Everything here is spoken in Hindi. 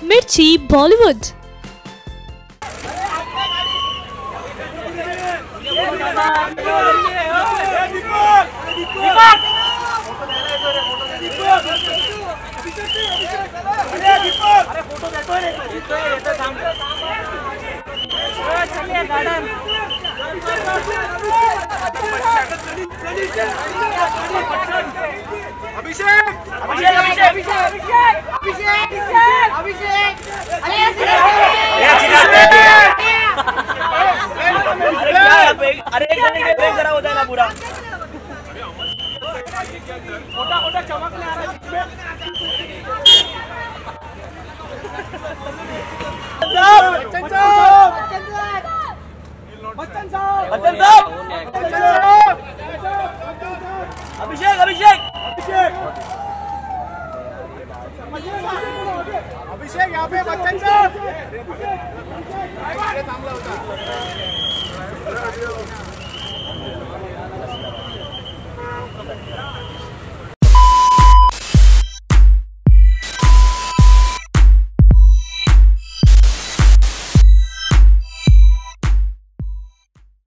मिर्ची बॉलीवुड। अरे एक जने के ब्रेक जरा हो जाए ना पूरा। मोटा चमक ले आ रहा है। बच्चन साहब अभिषेक यहाँ पे बच्चन साहब थांबला होता।